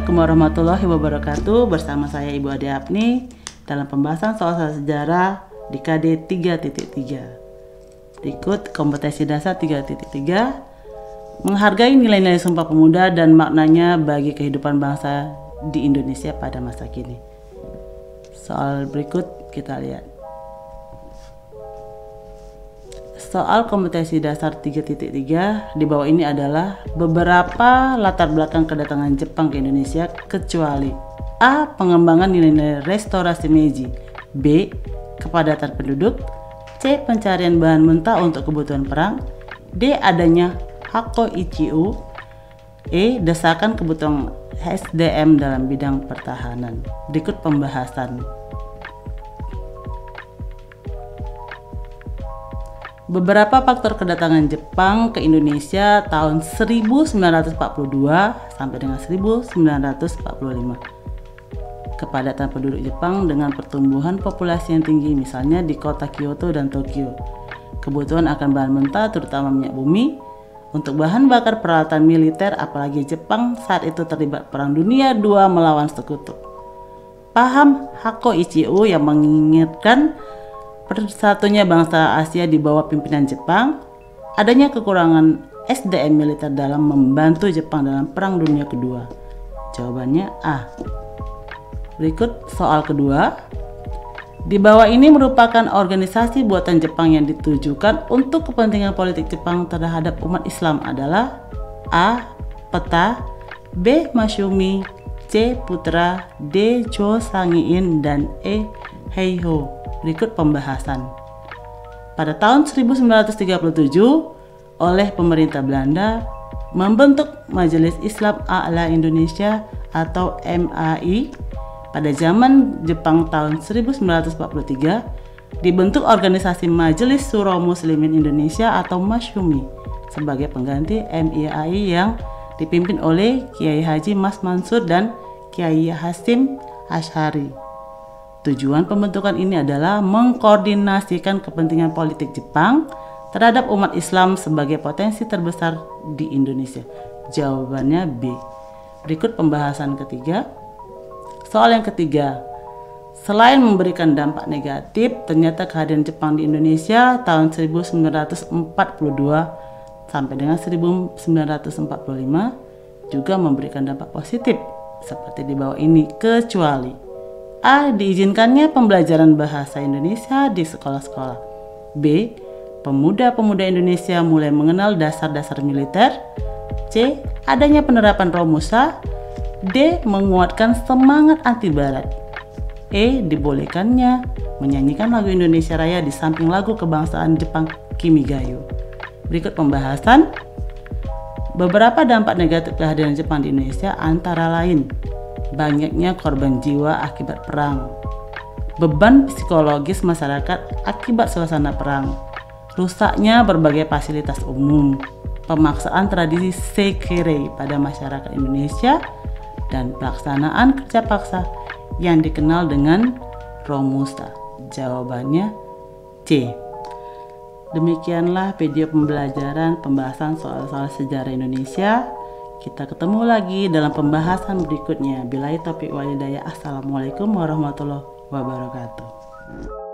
Assalamualaikum warahmatullahi wabarakatuh. Bersama saya Ibu Ade Apni dalam pembahasan soal sejarah di KD 3.3. Berikut kompetensi dasar 3.3, menghargai nilai-nilai Sumpah Pemuda dan maknanya bagi kehidupan bangsa di Indonesia pada masa kini. Soal berikut kita lihat. Soal kompetensi dasar 3.3 di bawah ini adalah beberapa latar belakang kedatangan Jepang ke Indonesia kecuali A. Pengembangan nilai-nilai restorasi Meiji, B. Kepadatan penduduk, C. Pencarian bahan mentah untuk kebutuhan perang, D. Adanya Hakko Ichiu, E. Desakan kebutuhan SDM dalam bidang pertahanan. Berikut pembahasan. Beberapa faktor kedatangan Jepang ke Indonesia tahun 1942 sampai dengan 1945. Kepadatan penduduk Jepang dengan pertumbuhan populasi yang tinggi, misalnya di kota Kyoto dan Tokyo. Kebutuhan akan bahan mentah terutama minyak bumi untuk bahan bakar peralatan militer, apalagi Jepang saat itu terlibat Perang Dunia II melawan Sekutu. Paham Hakko Ichiu yang mengingatkan persatunya bangsa Asia di bawah pimpinan Jepang, adanya kekurangan SDM militer dalam membantu Jepang dalam Perang Dunia Kedua. Jawabannya A. Berikut soal kedua. Di bawah ini merupakan organisasi buatan Jepang yang ditujukan untuk kepentingan politik Jepang terhadap umat Islam adalah A. Peta, B. Masyumi, C. Putra, D. Chosangiin, dan E. Heiho. Berikut pembahasan. Pada tahun 1937, oleh pemerintah Belanda membentuk Majelis Islam A'la Indonesia atau MAI. Pada zaman Jepang tahun 1943, dibentuk organisasi Majelis Syuro Muslimin Indonesia atau Masyumi sebagai pengganti MIAI yang dipimpin oleh Kiai Haji Mas Mansur dan Kiai Hasyim Asy'ari. Tujuan pembentukan ini adalah mengkoordinasikan kepentingan politik Jepang terhadap umat Islam sebagai potensi terbesar di Indonesia. Jawabannya B. Berikut pembahasan ketiga. Soal yang ketiga, selain memberikan dampak negatif, ternyata kehadiran Jepang di Indonesia tahun 1942 sampai dengan 1945 juga memberikan dampak positif seperti di bawah ini, kecuali A. Diizinkannya pembelajaran bahasa Indonesia di sekolah-sekolah, B. Pemuda-pemuda Indonesia mulai mengenal dasar-dasar militer, C. Adanya penerapan Romusa, D. Menguatkan semangat anti barat, E. Dibolehkannya menyanyikan lagu Indonesia Raya di samping lagu kebangsaan Jepang Kimigayo. Berikut pembahasan. Beberapa dampak negatif kehadiran Jepang di Indonesia antara lain banyaknya korban jiwa akibat perang, beban psikologis masyarakat akibat suasana perang, rusaknya berbagai fasilitas umum, pemaksaan tradisi sekere pada masyarakat Indonesia, dan pelaksanaan kerja paksa yang dikenal dengan Romusa. Jawabannya C. Demikianlah video pembelajaran pembahasan soal-soal sejarah Indonesia. Kita ketemu lagi dalam pembahasan berikutnya. Billahi taufiq wal hidayah. Assalamualaikum warahmatullahi wabarakatuh.